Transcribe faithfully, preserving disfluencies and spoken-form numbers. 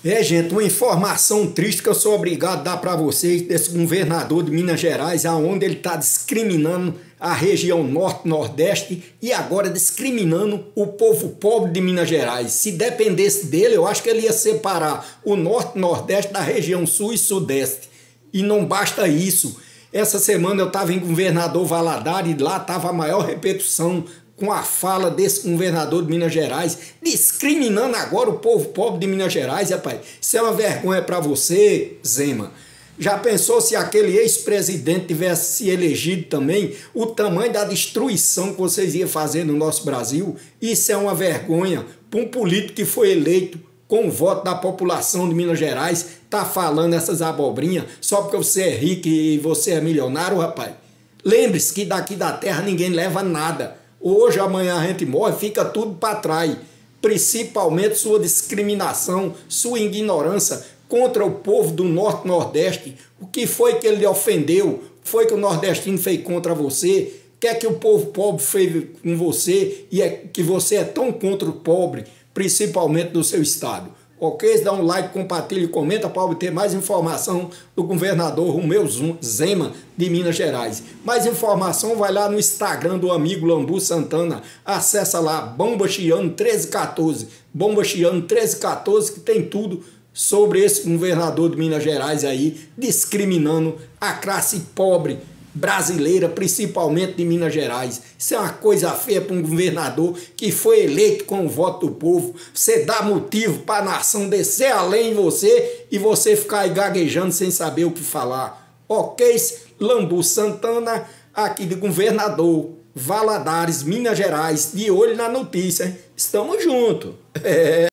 É, gente, uma informação triste que eu sou obrigado a dar para vocês desse governador de Minas Gerais, aonde ele está discriminando a região norte-nordeste e agora discriminando o povo pobre de Minas Gerais. Se dependesse dele, eu acho que ele ia separar o norte-nordeste da região sul e sudeste. E não basta isso. Essa semana eu estava em Governador Valadares e lá estava a maior repercussão com a fala desse governador de Minas Gerais, discriminando agora o povo pobre de Minas Gerais, rapaz. Isso é uma vergonha para você, Zema. Já pensou se aquele ex-presidente tivesse se elegido também, o tamanho da destruição que vocês iam fazer no nosso Brasil? Isso é uma vergonha para um político que foi eleito com o voto da população de Minas Gerais, tá falando essas abobrinhas só porque você é rico e você é milionário, rapaz. Lembre-se que daqui da terra ninguém leva nada. Hoje, amanhã a gente morre, fica tudo para trás. Principalmente sua discriminação, sua ignorância contra o povo do Norte e Nordeste. O que foi que ele lhe ofendeu? Foi que o nordestino fez contra você? Quer que o povo pobre fez com você e é que você é tão contra o pobre, principalmente do seu estado? Ok? Dá um like, compartilha e comenta para obter mais informação do governador Romeu Zema de Minas Gerais. Mais informação vai lá no Instagram do amigo Lambu Santana. Acessa lá, Bomba Chiano treze quatorze. Bomba Chiano treze quatorze, que tem tudo sobre esse governador de Minas Gerais aí, discriminando a classe pobre brasileira, principalmente de Minas Gerais. Isso é uma coisa feia para um governador que foi eleito com o voto do povo. Você dá motivo para a nação descer além de você e você ficar aí gaguejando sem saber o que falar. Ok? Lambu Santana, aqui de governador Valadares, Minas Gerais, de olho na notícia. Estamos juntos. É.